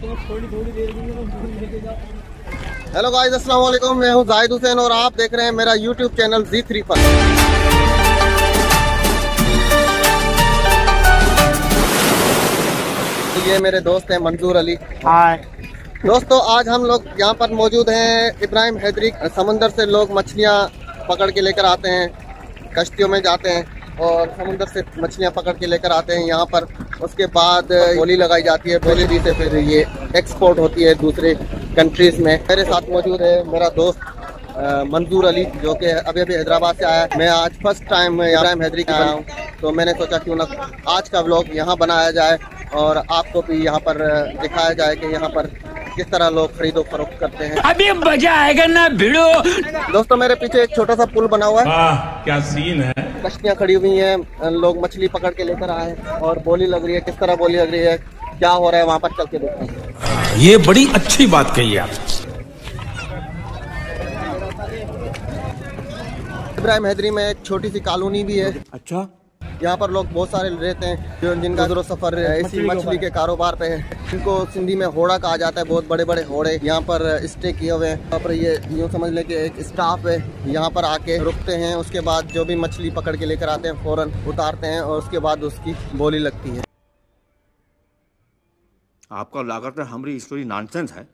Hello guys, अस्सलाम वालेकुम। मैं हूं जाहिद हुसैन और आप देख रहे हैं मेरा यूट्यूब चैनल Z3 पर। ये मेरे दोस्त हैं मंजूर अली। हाय दोस्तों, आज हम लोग यहाँ पर मौजूद हैं इब्राहिम हैदरी। समुंदर से लोग मछलियाँ पकड़ के लेकर आते हैं, कश्तियों में जाते हैं और समुंदर से मछलियाँ पकड़ के लेकर आते हैं यहाँ पर। उसके बाद बोली लगाई जाती है, बोली से फिर ये एक्सपोर्ट होती है दूसरे कंट्रीज में। मेरे साथ मौजूद है मेरा दोस्त मंजूर अली, जो कि अभी हैदराबाद से आया है। मैं आज फर्स्ट टाइम इब्राहिम हैदरी के आया हूँ, तो मैंने सोचा क्यों ना आज का व्लॉग यहाँ बनाया जाए और आपको भी यहाँ पर दिखाया जाए कि यहाँ पर किस तरह लोग खरीदो फरोख्त करते हैं। अभी मजा आएगा ना भिड़ो। दोस्तों, मेरे पीछे एक छोटा सा पुल बना हुआ है। क्या सीन है। कश्तियाँ खड़ी हुई हैं, लोग मछली पकड़ के लेकर आए हैं और बोली लग रही है। किस तरह बोली लग रही है, क्या हो रहा है, वहाँ पर चल के देखते हैं। ये बड़ी अच्छी बात कही आप। इब्राहिम हैदरी में एक छोटी सी कॉलोनी भी है। अच्छा, यहाँ पर लोग बहुत सारे रहते हैं जो जिनका गुज़रो सफर इसी मछली के कारोबार पे है। इनको सिंधी में होड़ा कहा जाता है। बहुत बड़े बड़े होड़े यहाँ पर स्टे किए हुए हैं। यहाँ पर ये यूँ समझ लें कि एक स्टाफ है, यहाँ पर आके रुकते हैं। उसके बाद जो भी मछली पकड़ के लेकर आते हैं फौरन उतारते हैं और उसके बाद उसकी बोली लगती है। आपका लागत है हमारी स्टोरी नॉनसेंस है।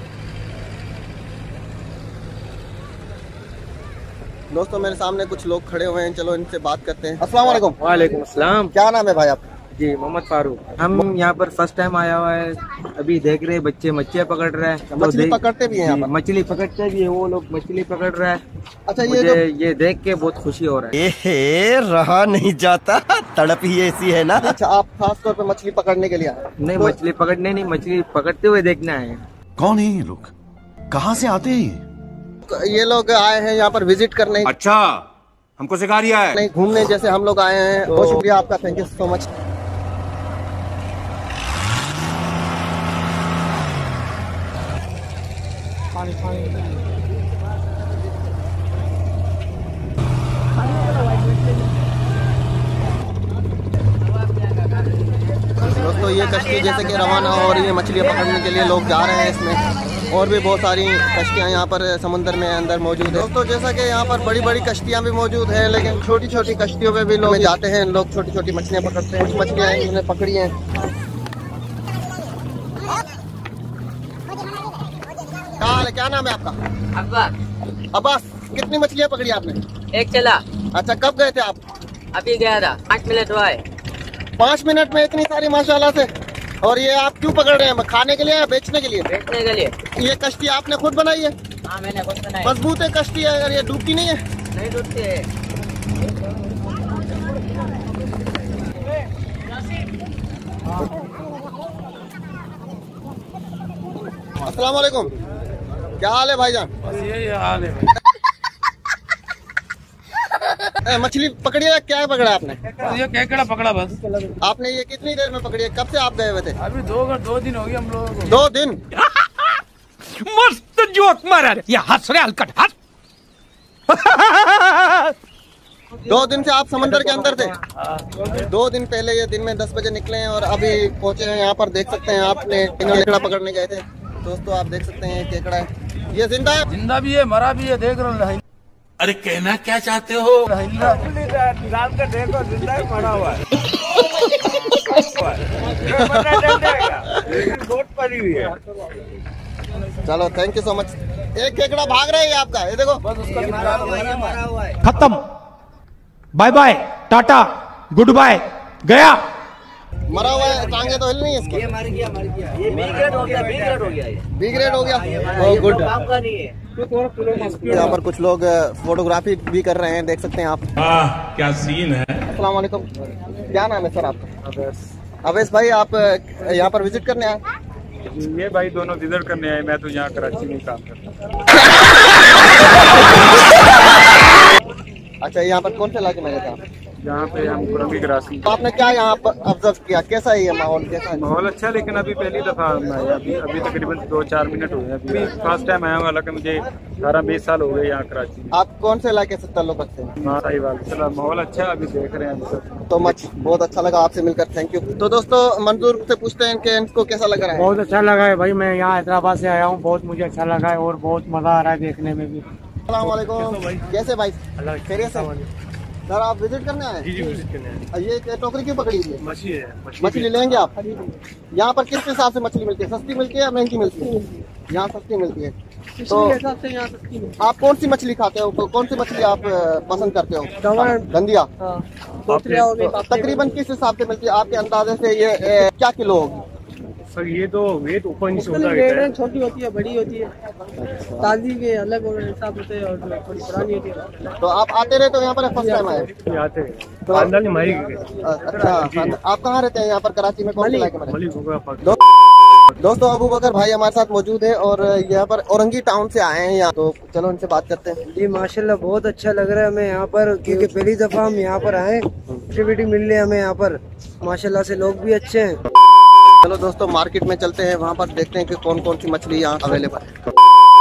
दोस्तों, मेरे सामने कुछ लोग खड़े हुए हैं, चलो इनसे बात करते हैं। अस्सलाम वालेकुम। वालेकुम अस्सलाम। क्या नाम है भाई आपका? जी मोहम्मद फारूक। हम यहाँ पर फर्स्ट टाइम आया हुआ है। अभी देख रहे हैं बच्चे मछलियाँ पकड़ रहे हैं। मछली पकड़ते भी हैं यहाँ पर? मछली पकड़ते भी है, वो लोग मछली पकड़ रहे हैं। अच्छा, ये देख के बहुत खुशी हो रहा है। रहा नहीं जाता, तड़प ही ऐसी है ना। अच्छा, आप खास तौर पे मछली पकड़ने के लिए आए? नहीं, मछली पकड़ने नहीं, मछली पकड़ते हुए देखना है। कौन है ये लोग, कहाँ से आते हैं ये लोग आए हैं यहाँ पर विजिट करने। अच्छा, हमको सिखा रिया है। नहीं, घूमने जैसे हम लोग आए हैं। बहुत शुक्रिया आपका, थैंक यू सो मच। दोस्तों, ये कश्ती जैसे कि रवाना हो रही है मछलियाँ पकड़ने के लिए, लोग जा रहे हैं इसमें। और भी बहुत सारी कश्तियाँ यहाँ पर समुद्र में अंदर मौजूद है। दोस्तों, जैसा कि यहाँ पर बड़ी बड़ी कश्तियाँ भी मौजूद है, लेकिन छोटी छोटी कश्तियों पे भी लोग जाते हैं। लोग छोटी छोटी मछलियाँ पकड़ते हैं। कुछ मछलियाँ इन्होंने पकड़ी हैं। क्या नाम है आपका? अब्बास। अब्बास, कितनी मछलियाँ पकड़ी आपने? एक चला। अच्छा, कब गए थे आप? अभी गया था, 5 मिनट हुआ है। 5 मिनट में इतनी सारी माशाल्लाह से। और ये आप क्यों पकड़ रहे हैं, खाने के लिए या बेचने के लिए? बेचने के लिए। ये कश्ती आपने खुद बनाई है? हाँ, मैंने खुद बनाई। मजबूत है कश्ती है, अगर ये डूबती नहीं है? नहीं डूबती है। अस्सलाम वालेकुम। क्या हाल है भाईजान? ये हाल है। मछली पकड़ी है, क्या पकड़ा आपने? ये केकड़ा पकड़ा बस। आपने ये कितनी देर में पकड़ी है? कब से आप गए हुए थे? अभी 2 दिन हो गए हम लोगों को। 2 दिन? मस्त जोक मारा रे। ये हंस रहे हलकट हंस। 2 दिन से आप समंदर के अंदर थे? 2 दिन पहले ये दिन में 10 बजे निकले हैं और अभी पहुंचे हैं यहाँ पर। देख सकते हैं आपने केकड़ा पकड़ने गए थे। दोस्तों, आप देख सकते हैं केकड़ा है। ये जिंदा है? जिंदा भी है, मरा भी है, देख रहे हो। अरे कहना क्या चाहते हो? निकाल कर देखो, जिंदा ही पड़ा हुआ है। पड़ी हुई है। चलो, थैंक यू सो मच। एक केकड़ा भाग रहा है आपका, ये देखो। खत्म, bye bye, tata, goodbye, गया। मरा हुआ है, टांगे तो हिल नहीं है इसकी। ये मर गया। ये बी ग्रेड हो गया। बी ग्रेड हो गया। Oh good. काम का नहीं है। यहाँ पर कुछ लोग फोटोग्राफी भी कर रहे हैं, देख सकते हैं आप। क्या सीन है। अस्सलाम वालेकुम। क्या नाम है सर आपका? अवैस भाई, आप यहाँ पर विजिट करने आए? ये भाई दोनों विजिट करने आए। मैं तो यहाँ कराची में काम करता। अच्छा, यहाँ पर कौन से इलाके में रहते हैं आप? यहाँ पे हम कुरंगी कराची। तो आपने क्या यहाँ पर ऑब्जर्व किया, कैसा है ये माहौल, कैसा है? माहौल अच्छा, लेकिन अभी पहली दफा आया, अभी तकरीबन 2-4 मिनट हुए हैं। अभी फर्स्ट टाइम आया हूँ, हालांकि मुझे 18-20 साल हो गए यहाँ कराची में। आप कौन से इलाके से ताल्लुक रखते हैं? हाँ सही बात, चलो माहौल अच्छा है, अभी देख रहे हैं हम सब। तो मच बहुत अच्छा लगा आपसे मिलकर, थैंक यू। तो दोस्तों मंजूर से पूछते हैं कि इनको कैसा लग रहा है? बहुत अच्छा लगा है भाई, मैं यहाँ हैदराबाद से आया हूँ, बहुत मुझे अच्छा लगा है और बहुत मजा आ रहा है देखने में भी। अस्सलाम वालेकुम, कैसे भाई? खैरियत से? सर आप विजिट करने आए? जी विजिट करने आए। ये टोकरी क्यों पकड़ी हुई है? मछली है, मछली लेंगे आप? यहाँ पर किस हिसाब से मछली मिलती है, सस्ती मिलती है या महंगी मिलती है? यहाँ सस्ती मिलती है। तो आप कौन सी मछली खाते हो, कौन सी मछली आप पसंद करते हो? गंदिया। तकरीबन किस हिसाब से मिलती है आपके अंदाजे से, ये क्या किलो होगी? सर ये तो वेट ऊपर नीचे होता है, छोटी होती है, बड़ी होती है, ताजी के अलग हिसाब होते हैं और थोड़ी पुरानी होती है। तो आप आते रहते हो यहाँ पर, फर्स्ट टाइम आए? आते हैं। अच्छा, आप कहाँ रहते हैं यहाँ पर कराची में, कौन से इलाके में? दोस्तों अबू बकर भाई हमारे साथ मौजूद है और यहाँ पर औरंगी टाउन से आए हैं यहाँ, तो चलो इनसे बात करते हैं। जी माशाल्लाह बहुत अच्छा लग रहा है हमें यहाँ पर, क्योंकि पहली दफा हम यहाँ पर आए, एक्टिविटी मिल रही है हमें यहाँ पर, माशाल्लाह से लोग भी अच्छे हैं। चलो दोस्तों मार्केट में चलते हैं, वहाँ पर देखते हैं कि कौन कौन सी मछली यहाँ अवेलेबल है।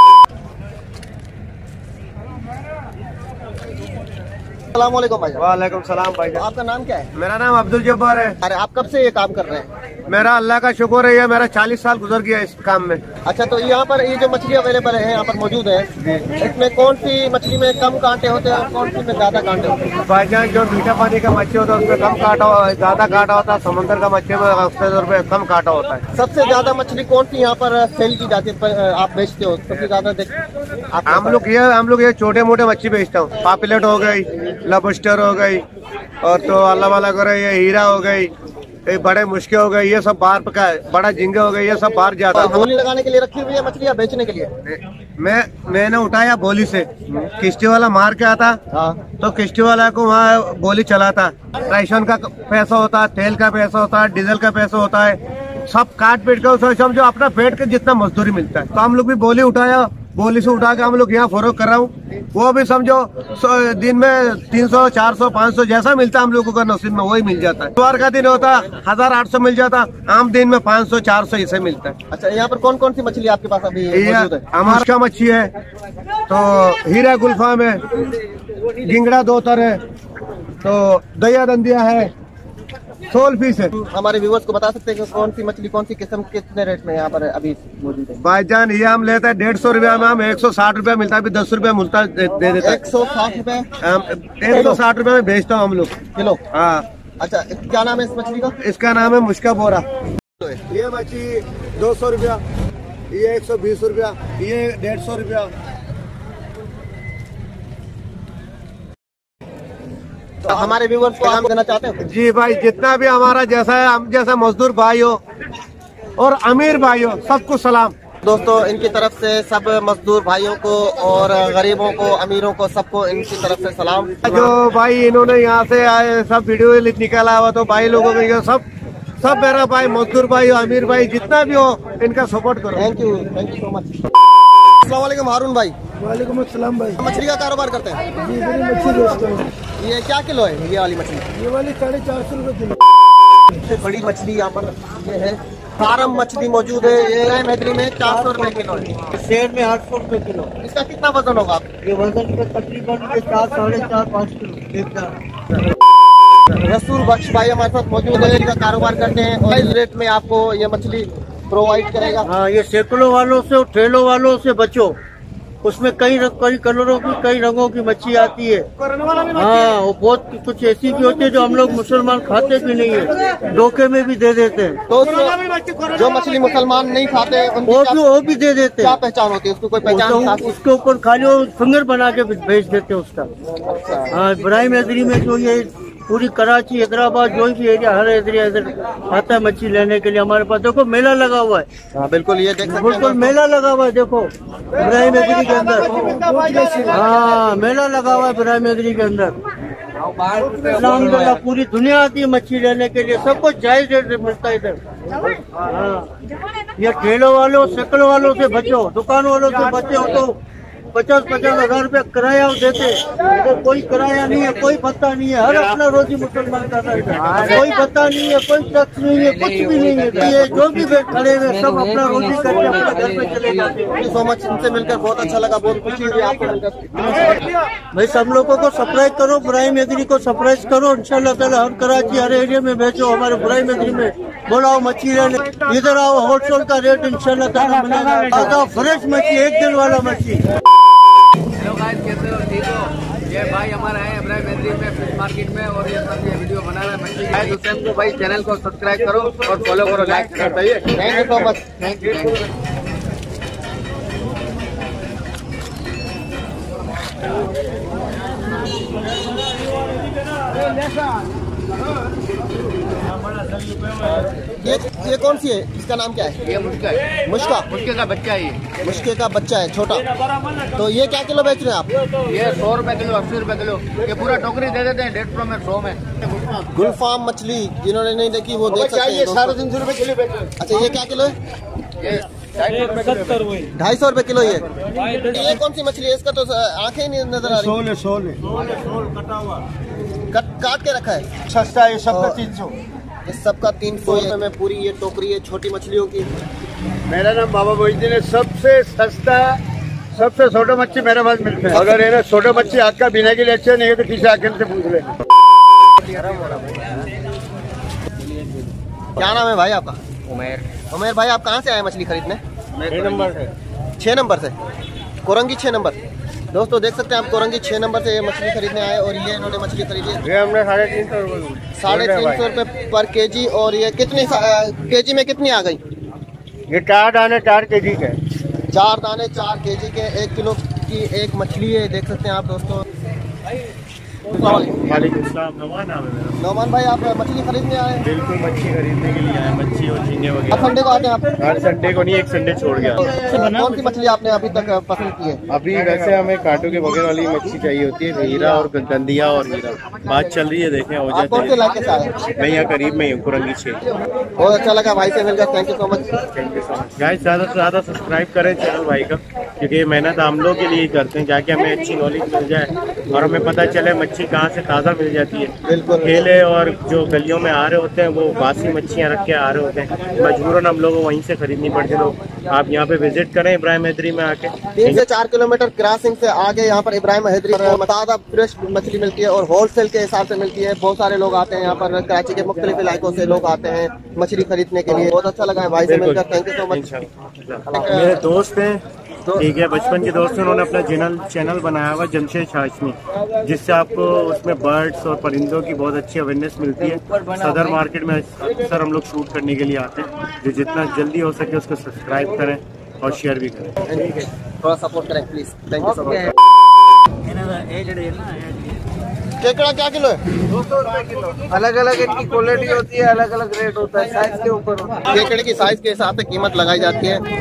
अस्सलामुअलैकुम भाई। वालेकुम सलाम भाई। आपका नाम क्या है? मेरा नाम अब्दुल जब्बार है। अरे आप कब से ये काम कर रहे हैं? मेरा अल्लाह का शुक्र है, ये मेरा 40 साल गुजर गया इस काम में। अच्छा, तो यहाँ पर ये जो मछली अवेलेबल है यहाँ पर मौजूद है, इसमें कौन सी मछली में कम कांटे होते हैं और कौन सी में ज्यादा कांटे होते हैं? भाईजान जो मीठा पानी का मच्छी होता है उसमें कम काटा, ज्यादा काटा होता है। समुद्र का मच्छी में 80 रुपए कम काटा होता है। सबसे ज्यादा मछली कौन सी यहाँ पर सेल की जाती है, आप बेचते हो सबसे ज्यादा? हम लोग ये छोटे मोटे मच्छी बेचता हूँ। पापलेट हो गई, लॉबस्टर हो गई, और तो अल्लाह वाला करे ये हीरा हो गई, ये बड़े मुश्किल हो गए, ये सब बाहर का है। बड़ा झींगे हो गए, ये सब बाहर जाता है। बोली लगाने के लिए रखी हुई है मछली या बेचने के लिए? मैंने उठाया बोली से, किश्ती वाला मार के आता। हाँ। तो किश्ती वाला को वहाँ बोली चलाता, राशन का पैसा होता है, तेल का पैसा होता है, डीजल का पैसा होता है, सब काट पीट कर समझो अपना पेट के जितना मजदूरी मिलता है। तो हम लोग भी बोली उठाया, बोली से उठा के हम लोग यहाँ फरोख कर रहा हूँ। वो भी समझो दिन में 300, 400, 500 जैसा मिलता है हम लोगों का नसीब में वही मिल जाता है। इतवार का दिन होता 1800 मिल जाता, आम दिन में 500, 400 इसे मिलता है। अच्छा, यहाँ पर कौन कौन सी मछली आपके पास अभी मौजूद है? हमारा का मच्छी है, तो हीरा गुल्फाम है, गिंगड़ा दोतर है, तो दया दंदिया है, सोल फिश है। हमारे व्यूवर्स को बता सकते हैं कि कौन सी मछली, कौन सी किस्म कितने रेट में यहाँ पर अभी मौजूद है? भाईजान ये हम लेते हैं 150 रुपया में, हम 160 रुपया मिलता है, अभी 10 रुपया मिलता है, दे देता है। 160 रुपए? 160 रुपया में बेचता हूँ हम लोग किलो। हाँ। अच्छा, क्या नाम है इस मछली का? इसका नाम है मुश्का बोरा। ये मछली 200 रुपया, ये 120 रुपया, ये 150 रुपया। तो हमारे व्यूवर्स को आप देना चाहते हैं? जी भाई, जितना भी हमारा जैसा है, हम जैसा मजदूर भाई हो और अमीर भाई हो, सबको सलाम। दोस्तों इनकी तरफ से सब मजदूर भाइयों को और गरीबों को, अमीरों को, सबको इनकी तरफ से सलाम। जो भाई इन्होंने यहाँ से आए सब वीडियो निकाला हुआ, तो भाई लोगों को सब मेरा भाई, मजदूर भाई, अमीर भाई, जितना भी हो इनका सपोर्ट करो। Thank you so much. अस्सलाम वालेकुम हारून भाई। वालेकुम अस्सलाम भाई। मछली का कारोबार करते हैं? जी बड़ी मच्छी बेचता हूँ। ये क्या किलो है ये वाली मछली? ये वाली 450 रुपए किलो। सबसे बड़ी मछली यहाँ पर ये है, फार्म मछली मौजूद है। ये इब्राहिम हैदरी में 400 रुपए किलो है, शेर में 800 रुपए किलो। इसका कितना वजन होगा? ये वजन पे तकरीबन 4, 4.5, 5 किलो। रसूल बख्श भाई हमारे साथ मौजूद है, इनका कारोबार करते हैं और इस रेट में आपको ये मछली प्रोवाइड करेगा। हाँ, ये सैकड़ों वालों से और ठेलों वालों से बचो, उसमें कई कलरों की, कई रंगों की मच्छी आती है। हाँ, वो बहुत कुछ ऐसी भी होती है जो हम लोग मुसलमान खाते भी नहीं है, धोखे में भी दे देते हैं। तो जो मछली मुसलमान नहीं खाते वो भी दे देते हैं। क्या पहचान होती है उसको? कोई पहचान? उसके ऊपर खाली वो फिंगर बना के भेज देते हैं उसका। हाँ, इब्राहिम हैदरी में जो ये पूरी कराची, हैदराबाद, जो भी एरिया, हर एरिया इधर आता है मच्छी लेने के लिए। हमारे पास देखो मेला लगा हुआ है। हाँ बिल्कुल, ये देख सकते हैं, बिल्कुल मेला लगा हुआ है, देखो इब्राहिम हैदरी के अंदर। हाँ, मेला लगा हुआ है इब्राहिम हैदरी के अंदर। अल्हम्दुलिल्लाह पूरी दुनिया आती है मच्छी लेने के लिए, सब कुछ जायज रेट से मिलता है इधर। हाँ, ये ठेलों वालों, शक्ल वालों से बचो, दुकान वालों से बचे हो तो 50-50 हजार रुपया किराया देते, इधर कोई किराया नहीं है, कोई भत्ता नहीं है, हर अपना रोजी मुसलमान का है, कोई भत्ता नहीं है, कोई टैक्स नहीं है, कुछ भी नहीं है। ये जो भी खड़े हुए सब अपना रोजी करके अपने घर में चले जाते हैं। सो मच, इनसे मिलकर बहुत अच्छा लगा, बहुत खुशी हुई आपको मिलकर। भाई सब लोगों को सरप्राइज करो, इब्राहिम हैदरी को सरप्राइज करो, इंशाल्लाह ताला हर कराची हर एरिया में भेजो, हमारे इब्राहिम हैदरी में बोलाओ मच्छी लेने, इधर आओ, होलसेल का रेट इंशाल्लाह ताला मिलेगा, ताजा फ्रेश मच्छी, एक दिन वाला मच्छी। हेलो गाइस, कैसे हो? ठीक हो? ये भाई हमारा है इब्राहिम हैदरी में फिश मार्केट में, और ये सब ये वीडियो बना रहा है मछली है, तो सबको भाई चैनल को सब्सक्राइब करो और फॉलो करो, लाइक करना चाहिए। Thank you so much. Thank you. ये कौन सी है, इसका नाम क्या है? ये मुश्का है। मुश्का? मुश्के का बच्चा है ये। मुश्के का बच्चा है, छोटा। तो ये क्या किलो बेच रहे हैं आप? ये 100 रुपए किलो, 80 रुपए किलो, ये पूरा टोकरी दे देते हैं 150 में, 100 में। गुलफाम मछली जिन्होंने नहीं देखी वो देख सकते हैं। 350 रुपए किलो बेच रहे हैं। अच्छा, ये क्या किलो है? ये 250 रुपए किलो। ये कौन सी मछली है? इसका तो आंखें ही नहीं नजर आ रही। सोल काट के रखा है। सस्ता है, सबका 300। इस सबका 300 रुपए में पूरी ये टोकरी है छोटी मछलियों की। मेरा नाम बाबा मोहिद्दीन है। सबसे सस्ता, सबसे छोटा मच्छी मेरे पास मिलता है। अगर है ना छोटा मच्छी आपका बिना के लिए अच्छा नहीं है तो किसी आखिर से पूछ ले। क्या नाम है भाई आपका? उमेर। उमेर भाई, आप कहाँ से आए मछली खरीदने? 6 नंबर है। 6 नंबर से, कोरंगी 6 नंबर। दोस्तों देख सकते हैं आप, कोरंगी 6 नंबर से ये मछली खरीदने आए और ये इन्होंने मछली खरीदी है। ये हमने 350 रुपये 350 रुपये पर केजी। और ये कितने केजी में कितनी आ गई? ये 4 दाने 4 केजी के। 4 दाने 4 केजी के, 1 किलो की एक मछली है, देख सकते हैं आप दोस्तों। नौमान भाई, आप मछली खरीदने आए? बिल्कुल, मच्छी खरीदने के लिए आए, मच्छी और झींगे अब वगैरह। संडे को आते हैं आप? हर संडे को नहीं, एक संडे छोड़ गया। कौन सी मछली आपने अभी तक पसंद की है? अभी वैसे हमें कांटों के बगैर वाली मच्छी चाहिए होती है, हीरा और गंदिया और हीरा। बात चल रही है, देखें हो आप कौन से जाते इलाके से आए? मैं यहाँ करीब में हूँ, कुरंगी 6। बहुत अच्छा लगा भाई से मिलकर, thank you so much. Thank you so much guys. ज़्यादा से ज़्यादा सब्सक्राइब करें चैनल भाई का, क्योंकि मेहनत हम लोग के लिए ही करते हैं, जाके हमें अच्छी नॉलेज मिल जाए और हमें पता चले मच्छी कहाँ से ताज़ा मिल जाती है। बिल्कुल। ठेले और जो गलियों में आ रहे होते हैं वो बासी मच्छियाँ रख के आ रहे होते हैं, मजबूरन हम लोगों को वहीं से खरीदनी पड़ती है। लोग आप यहाँ पे विजिट करें इब्राहिम हैदरी में आके। 3 से 4 किलोमीटर क्रॉसिंग से आगे यहाँ पर इब्राहिम हैदरी ताज़ा फ्रेश मछली मिलती है और होलसेल के हिसाब से मिलती है। बहुत सारे लोग आते हैं यहाँ पर, कराची के मुख्तलिफ इलाकों से लोग आते हैं मछली खरीदने के लिए। बहुत अच्छा लगा है भाई से मिलकर, थैंक यू सो मच। मेरे दोस्त हैं, ठीक है, बचपन के दोस्त हैं, उन्होंने अपना चैनल बनाया हुआ जमशेद हाशमी, जिससे आपको उसमें बर्ड्स और परिंदों की बहुत अच्छी अवेयरनेस मिलती है। सदर मार्केट में अक्सर हम लोग शूट करने के लिए आते हैं, जो जितना जल्दी हो सके उसको सब्सक्राइब करें और शेयर भी करें। थोड़ा सपोर्ट करें please, thank you so much. केकड़ा क्या किलो है? 200 रुपए किलो। अलग अलग इनकी क्वालिटी होती है, अलग अलग रेट होता है, साइज के ऊपर। केकड़े की साइज के हिसाब से कीमत लगाई जाती है।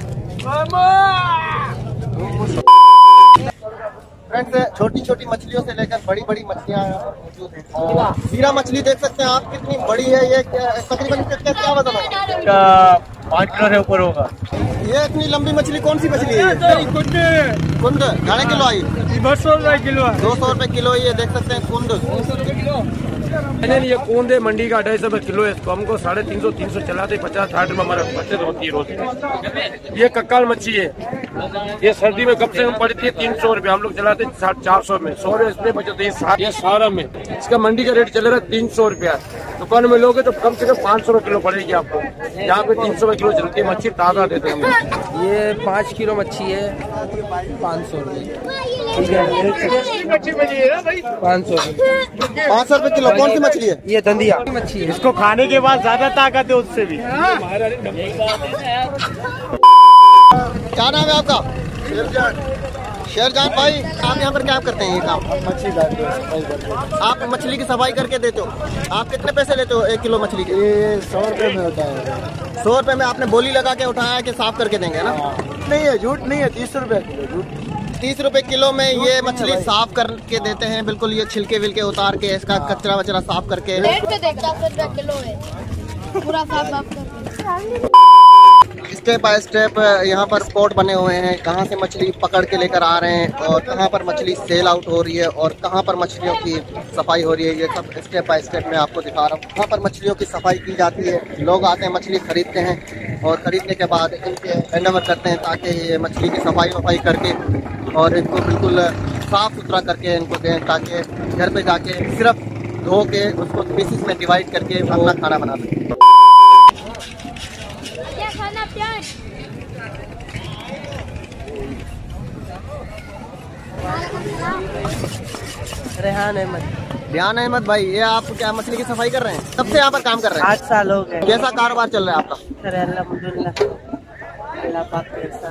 फ्रेंड्स, छोटी छोटी मछलियों से लेकर बड़ी बड़ी मछलियाँ मौजूद हैं। हीरा मछली देख सकते हैं आप, कितनी बड़ी है ये, तकरीबन क्या वजन होगा? 5 किलो से ऊपर होगा। ये इतनी लंबी मछली कौन सी मछली है? कुंद। ढाई किलो आई? 200 रुपए किलो। 200 रुपए किलो। ये देख सकते हैं कुंद। 200 रुपए किलो। ये कूंद है, मंडी का 250 रुपए किलो है। इसको हमको 350 300 चलाते, 50-60 रुपए हमारा बचत होती है रोज। ये कक्काल मच्छी है, ये सर्दी में कम से कम पड़ती है 300 रुपए, हम लोग चलाते 400 में। 100 रुपए इसमें बचत है। ये सारा में इसका मंडी का रेट चल रहा है 300 रुपया। दुकान में लोगे तो कम से कम 500 रुपए किलो पड़ेगी आपको। यहाँ पे 300 रुपए किलो चलती है मच्छी, ताज़ा देते हैं हम। ये 5 किलो मच्छी है, 500 रुपए। 500 रुपए किलो। कौन सी मछली है? ये दंदिया मच्छी है। इसको खाने के बाद ज्यादा ताकत है उससे भी। क्या नाम है आपका? शेरजान भाई, आप यहाँ पर क्या करते हैं? ये काम मछली लाते हैं। आप मछली की सफाई करके देते हो। आप कितने पैसे लेते हो 1 किलो मछली के? ये 100 रुपये में होता है। 100 रुपए में आपने बोली लगा के उठाया है कि साफ करके देंगे ना? नहीं है, झूठ नहीं है। 30 रुपये किलो। 30 रुपए किलो में ये मछली साफ करके देते हैं, बिल्कुल ये छिलके विलके उतार के, इसका कचरा वचरा साफ करके। 150 रुपए किलो है, पूरा साफ करके। स्टेप बाय स्टेप यहाँ पर स्पॉट बने हुए हैं, कहाँ से मछली पकड़ के लेकर आ रहे हैं और कहाँ पर मछली सेल आउट हो रही है और कहाँ पर मछलियों की सफाई हो रही है। ये सब स्टेप बाय स्टेप मैं आपको दिखा रहा हूँ। कहाँ पर मछलियों की सफाई की जाती है, लोग आते हैं मछली खरीदते हैं और खरीदने के बाद इनके हैंडओवर करते हैं ताकि ये मछली की सफाई वफाई करके और इनको बिल्कुल साफ़ सुथरा करके इनको दें ताकि घर पे जाके सिर्फ धो के उसको पीसेस में डिवाइड करके अपना खाना बना सकें। रेहान अहमद भाई, ये आप क्या मछली की सफाई कर रहे हैं? कब से यहाँ पर काम कर रहे हैं? 8 साल हो गए। कैसा कारोबार चल रहा है आपका? अल्लाह पाक के एहसान।